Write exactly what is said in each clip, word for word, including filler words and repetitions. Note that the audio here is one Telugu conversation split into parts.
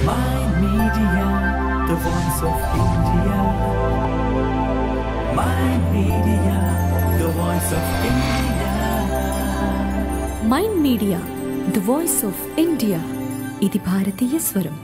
Mind Media, the voice of India. Mind Media, the voice of India. Mind media the voice of India. ఇది భారతీయ స్వరం.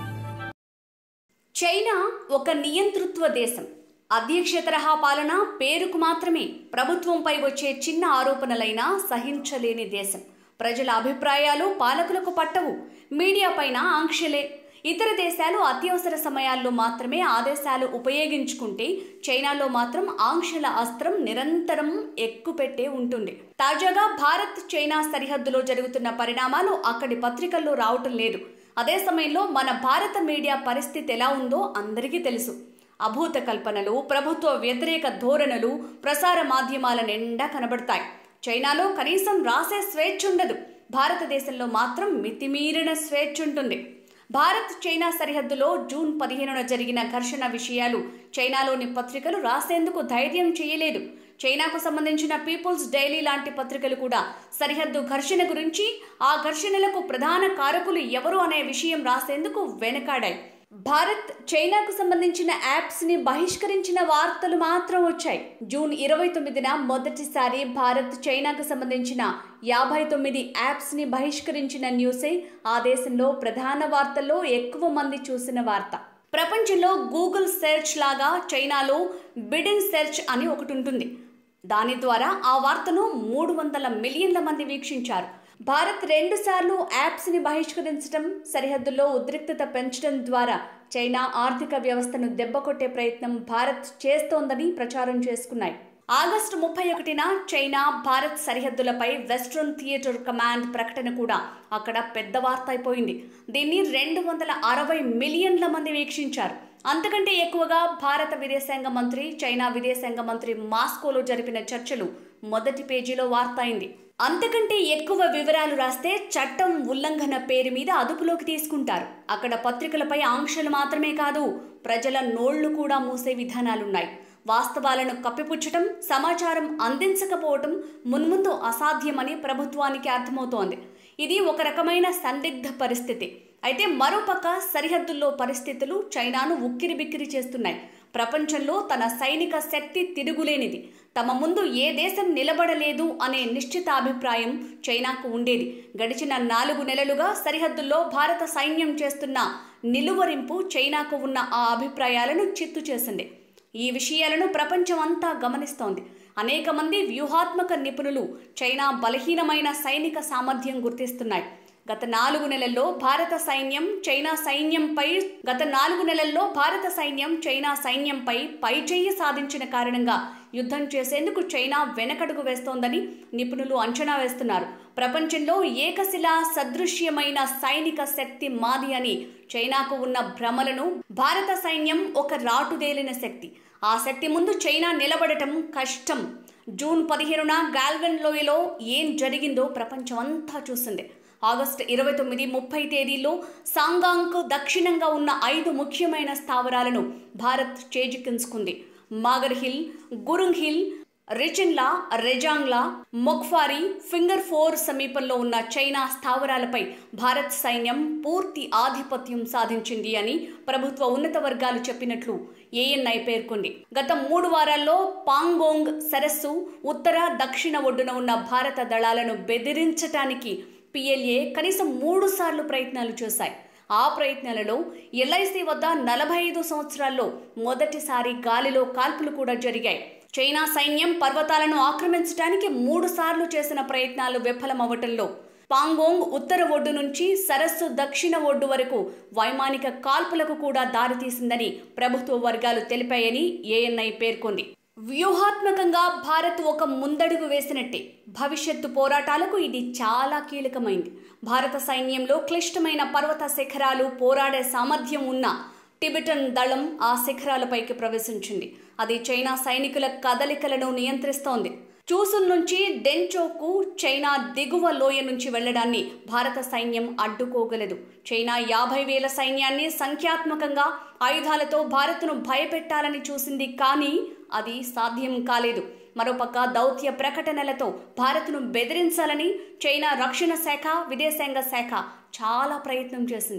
చైనా ఒక నియంతృత్వ దేశం. అధ్యక్ష తరహా పాలన పేరుకు మాత్రమే. ప్రభుత్వంపై వచ్చే చిన్న ఆరోపణలైనా సహించలేని దేశం. ప్రజల అభిప్రాయాలు పాలకులకు పట్టవు. మీడియా పైన ఆంక్షలే. ఇతర దేశాలు అత్యవసర సమయాల్లో మాత్రమే ఆదేశాలు ఉపయోగించుకుంటే చైనాలో మాత్రం ఆంక్షల అస్త్రం నిరంతరం ఎక్కుపెట్టే ఉంటుంది. తాజాగా భారత్ చైనా సరిహద్దులో జరుగుతున్న పరిణామాలు అక్కడి పత్రికల్లో రావటం లేదు. అదే సమయంలో మన భారత మీడియా పరిస్థితి ఎలా ఉందో అందరికీ తెలుసు. అభూత కల్పనలు, ప్రభుత్వ వ్యతిరేక ధోరణులు ప్రసార మాధ్యమాల నిండా కనబడతాయి. చైనాలో కనీసం రాసే స్వేచ్ఛ ఉండదు. భారతదేశంలో మాత్రం మితిమీరిన స్వేచ్ఛ ఉంటుంది. భారత్ చైనా సరిహద్దులో జూన్ పదిహేనున జరిగిన ఘర్షణ విషయాలు చైనాలోని పత్రికలు రాసేందుకు ధైర్యం చేయలేదు. చైనాకు సంబంధించిన పీపుల్స్ డైలీ లాంటి పత్రికలు కూడా సరిహద్దు ఘర్షణ గురించి, ఆ ఘర్షణలకు ప్రధాన కారకులు ఎవరు అనే విషయం రాసేందుకు వెనకాడాయి. భారత్ చైనాకు సంబంధించిన యాప్స్ ని బహిష్కరించిన వార్తలు మాత్రం వచ్చాయి. జూన్ ఇరవై తొమ్మిదిన మొదటిసారి భారత్ చైనాకు సంబంధించిన యాభై తొమ్మిది యాప్స్ ని బహిష్కరించిన న్యూసే ఆ దేశంలో ప్రధాన వార్తల్లో ఎక్కువ మంది చూసిన వార్త. ప్రపంచంలో గూగుల్ సెర్చ్ లాగా చైనాలో బిడింగ్ సెర్చ్ అని ఒకటి ఉంటుంది. దాని ద్వారా ఆ వార్తను మూడు వందల మిలియన్ల మంది వీక్షించారు. భారత్ రెండు సార్లు యాప్స్ ని బహిష్కరించడం, సరిహద్దుల్లో ఉద్రిక్తత పెంచడం ద్వారా చైనా ఆర్థిక వ్యవస్థను దెబ్బకొట్టే ప్రయత్నం భారత్ చేస్తోందని ప్రచారం చేసుకున్నాయి. ఆగస్టు ముప్పై ఒకటిన చైనా భారత్ సరిహద్దులపై వెస్ట్రన్ థియేటర్ కమాండ్ ప్రకటన కూడా అక్కడ పెద్ద వార్త అయిపోయింది. దీన్ని రెండు వందల అరవై మిలియన్ల మంది వీక్షించారు. అంతకంటే ఎక్కువగా భారత విదేశాంగ మంత్రి, చైనా విదేశాంగ మంత్రి మాస్కోలో జరిపిన చర్చలు మొదటి పేజీలో వార్త అయింది. అంతకంటే ఎక్కువ వివరాలు రాస్తే చట్టం ఉల్లంఘన పేరు మీద అదుపులోకి తీసుకుంటారు. అక్కడ పత్రికలపై ఆంక్షలు మాత్రమే కాదు, ప్రజల నోళ్లు కూడా మూసే విధానాలున్నాయి. వాస్తవాలను కప్పిపుచ్చటం, సమాచారం అందించకపోవటం మున్ముందు అసాధ్యమని ప్రభుత్వానికి అర్థమవుతోంది. ఇది ఒక రకమైన సందిగ్ధ పరిస్థితి. అయితే మరోపక్క సరిహద్దుల్లో పరిస్థితులు చైనాను ఉక్కిరిబిక్కిరి చేస్తున్నాయి. ప్రపంచంలో తన సైనిక శక్తి తిరుగులేనిది. తమ ముందు ఏ దేశం నిలబడలేదు అనే నిశ్చిత అభిప్రాయం చైనాకు ఉండేది. గడిచిన నాలుగు నెలలుగా సరిహద్దుల్లో భారత సైన్యం చేస్తున్న నిలువరింపు చైనాకు ఉన్న ఆ అభిప్రాయాలను చిత్తు చేసింది. ఈ విషయాలను ప్రపంచం అంతా గమనిస్తోంది. అనేక మంది వ్యూహాత్మక నిపుణులు చైనా బలహీనమైన సైనిక సామర్థ్యం గుర్తిస్తున్నాయి. గత నాలుగు నెలల్లో భారత సైన్యం చైనా సైన్యంపై గత నాలుగు నెలల్లో భారత సైన్యం చైనా సైన్యంపై పైచేయి సాధించిన కారణంగా యుద్ధం చేసేందుకు చైనా వెనకడుగు వేస్తోందని నిపుణులు అంచనా వేస్తున్నారు. ప్రపంచంలో ఏకశిలా సదృశ్యమైన సైనిక శక్తి మాది అని చైనాకు ఉన్న భ్రమలను భారత సైన్యం ఒక రాటుదేలిన శక్తి. ఆ శక్తి ముందు చైనా నిలబడటం కష్టం. జూన్ పదిహేనున గాల్వెన్ లోయలో ఏం జరిగిందో ప్రపంచం అంతా చూసింది. ఆగస్టు ఇరవై తొమ్మిది ముప్పై తేదీల్లో సాంగాంగ్కు దక్షిణంగా ఉన్న ఐదు ముఖ్యమైన స్థావరాలను భారత్ చేజిక్కించుకుంది. Magar hill, Gurung hill, Rechinla, Rezangla, Mukhpari, finger four సమీపంలో ఉన్న చైనా స్థావరాలపై భారత్ సైన్యం పూర్తి ఆధిపత్యం సాధించింది అని ప్రభుత్వ ఉన్నత వర్గాలు చెప్పినట్లు ఏఎన్ఐ పేర్కొంది. గత మూడు వారాల్లో పాంగోంగ్ సరస్సు ఉత్తర, దక్షిణ ఒడ్డున ఉన్న భారత దళాలను బెదిరించటానికి పిఎల్ఏ కనీసం మూడు సార్లు ప్రయత్నాలు చేశాయి. ఆ ప్రయత్నాలలో ఎల్ఐసి వద్ద నలభై ఐదు సంవత్సరాల్లో మొదటిసారి గాలిలో కాల్పులు కూడా జరిగాయి. చైనా సైన్యం పర్వతాలను ఆక్రమించడానికి మూడు సార్లు చేసిన ప్రయత్నాలు విఫలమవ్వటంలో పాంగోంగ్ ఉత్తర ఒడ్డు నుంచి సరస్సు దక్షిణ ఒడ్డు వరకు వైమానిక కాల్పులకు కూడా దారితీసిందని ప్రభుత్వ వర్గాలు తెలిపాయని ఏఎన్ఐ పేర్కొంది. వ్యూహాత్మకంగా భారత్ ఒక ముందడుగు వేసినట్టే. భవిష్యత్తు పోరాటాలకు ఇది చాలా కీలకమైంది. భారత సైన్యంలో క్లిష్టమైన పర్వత శిఖరాలు, పోరాడే సామర్థ్యం ఉన్న టిబెటన్ దళం ఆ శిఖరాలపైకి ప్రవేశించింది. అది చైనా సైనికుల కదలికలను నియంత్రిస్తోంది. చూసున్ నుంచి డెన్చోకు చైనా దిగువ లోయ నుంచి వెళ్లడాన్ని భారత సైన్యం అడ్డుకోగలదు. చైనా యాభై వేల సైన్యాన్ని సంఖ్యాత్మకంగా ఆయుధాలతో భారత్ను భయపెట్టాలని చూసింది, కానీ అది సాధ్యం కాలేదు. మరోపక్క దౌత్య ప్రకటనలతో భారత్ను బెదిరించాలని చైనా రక్షణ శాఖ, విదేశాంగ శాఖ చాలా ప్రయత్నం చేసింది.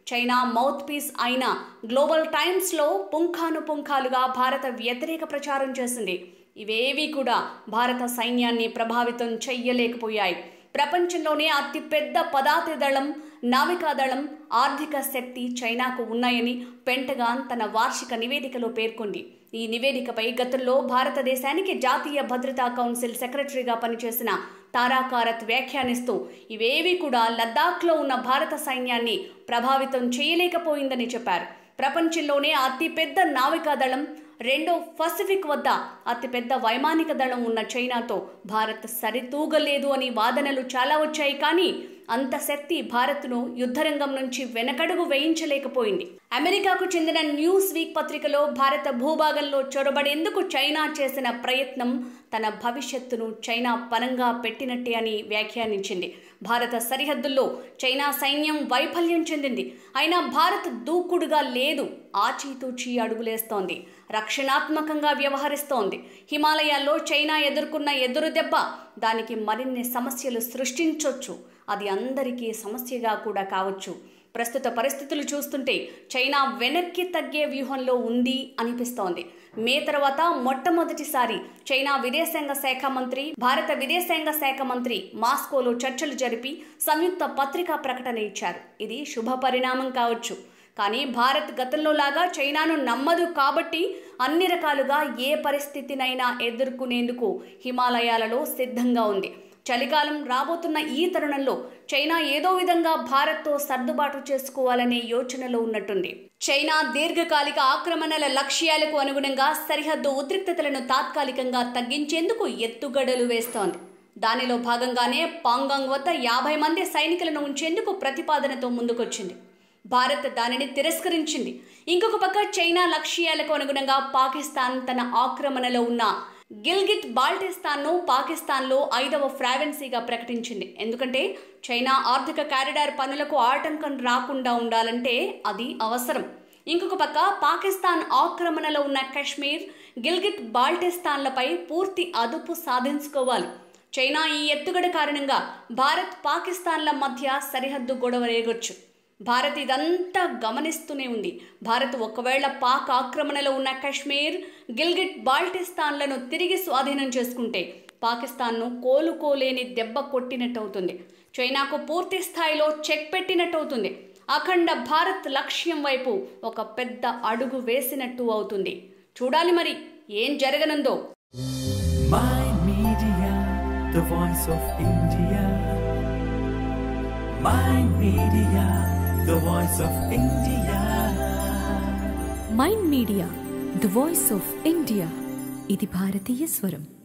చైనా మౌత్ పీస్ అయిన గ్లోబల్ టైమ్స్లో పుంఖానుపుంఖాలుగా భారత వ్యతిరేక ప్రచారం చేసింది. ఇవేవీ కూడా భారత సైన్యాన్ని ప్రభావితం చెయ్యలేకపోయాయి. ప్రపంచంలోనే అతిపెద్ద పదాతి దళం, నావికాదళం, ఆర్థిక శక్తి చైనాకు ఉన్నాయని పెంటగాన్ తన వార్షిక నివేదికలో పేర్కొంది. ఈ నివేదికపై గతంలో భారతదేశానికి జాతీయ భద్రతా కౌన్సిల్ సెక్రటరీగా పనిచేసిన తారాకారత్ వ్యాఖ్యానిస్తూ ఇవేవీ కూడా లద్దాఖ్లో ఉన్న భారత సైన్యాన్ని ప్రభావితం చేయలేకపోయిందని చెప్పారు. ప్రపంచంలోనే అతిపెద్ద నావికాదళం, రెండో పసిఫిక్ వద్ద అతిపెద్ద వైమానిక దళం ఉన్న చైనాతో భారత్ సరితూగలేదు అని వాదనలు చాలా వచ్చాయి. కానీ అంత శక్తి భారత్ను యుద్ధరంగం నుంచి వెనకడుగు వేయించలేకపోయింది. అమెరికాకు చెందిన న్యూస్ వీక్ పత్రికలో భారత భూభాగంలో చొరబడేందుకు చైనా చేసిన ప్రయత్నం తన భవిష్యత్తును చైనా పరంగా పెట్టినట్టే అని వ్యాఖ్యానించింది. భారత సరిహద్దుల్లో చైనా సైన్యం వైఫల్యం చెందింది. అయినా భారత్ దూకుడుగా లేదు, ఆచితూచి అడుగులేస్తోంది, రక్షణాత్మకంగా వ్యవహరిస్తోంది. హిమాలయాల్లో చైనా ఎదుర్కొన్న ఎదురు దెబ్బ దానికి మరిన్ని సమస్యలు సృష్టించొచ్చు. అది అందరికీ సమస్యగా కూడా కావచ్చు. ప్రస్తుత పరిస్థితులు చూస్తుంటే చైనా వెనక్కి తగ్గే వ్యూహంలో ఉంది అనిపిస్తోంది. మే తర్వాత మొట్టమొదటిసారి చైనా విదేశాంగ శాఖ మంత్రి, భారత విదేశాంగ శాఖ మంత్రి మాస్కోలో చర్చలు జరిపి సంయుక్త పత్రికా ప్రకటన ఇచ్చారు. ఇది శుభ పరిణామం కావచ్చు. కానీ భారత్ గతంలో లాగా చైనాను నమ్మదు కాబట్టి అన్ని రకాలుగా ఏ పరిస్థితినైనా ఎదుర్కొనేందుకు హిమాలయాలలో సిద్ధంగా ఉంది. చలికాలం రాబోతున్న ఈ తరుణంలో చైనా ఏదో విధంగా భారత్తో సర్దుబాటు చేసుకోవాలనే యోచనలో ఉన్నట్టుంది. చైనా దీర్ఘకాలిక ఆక్రమణల లక్ష్యాలకు అనుగుణంగా సరిహద్దు ఉద్రిక్తతలను తాత్కాలికంగా తగ్గించేందుకు ఎత్తుగడలు వేస్తోంది. దానిలో భాగంగానే పాంగాంగ్ వద్ద యాభై మంది సైనికులను ఉంచేందుకు ప్రతిపాదనతో ముందుకొచ్చింది. భారత్ దానిని తిరస్కరించింది. ఇంకొక పక్క చైనా లక్ష్యాలకు అనుగుణంగా పాకిస్తాన్ తన ఆక్రమణలో ఉన్న గిల్గిట్ బాల్టిస్తాన్ను పాకిస్తాన్లో ఐదవ ప్రావిన్సీగా ప్రకటించింది. ఎందుకంటే చైనా ఆర్థిక కారిడార్ పనులకు ఆటంకం రాకుండా ఉండాలంటే అది అవసరం. ఇంకొక పక్క పాకిస్తాన్ ఆక్రమణలో ఉన్న కశ్మీర్, గిల్గిట్ బాల్టిస్తాన్లపై పూర్తి అదుపు సాధించుకోవాలి. చైనా ఈ ఎత్తుగడ కారణంగా భారత్ పాకిస్తాన్ల మధ్య సరిహద్దు గొడవ రేగొచ్చు. భారత్ ఇదంతా గమనిస్తూనే ఉంది. భారత్ ఒకవేళ పాక్ ఆక్రమణలో ఉన్న కశ్మీర్, గిల్గిట్ బాల్టిస్తాన్లను తిరిగి స్వాధీనం చేసుకుంటే పాకిస్తాన్ను కోలుకోలేని దెబ్బ కొట్టినట్టు అవుతుంది. చైనాకు పూర్తి స్థాయిలో చెక్ పెట్టినట్టు అవుతుంది. అఖండ భారత్ లక్ష్యం వైపు ఒక పెద్ద అడుగు వేసినట్టు అవుతుంది. చూడాలి మరి ఏం జరగనుందో. My Media, the voice of India. My Media, the voice of India. Mind media, the voice of India. ఇది భారతీయ స్వరం.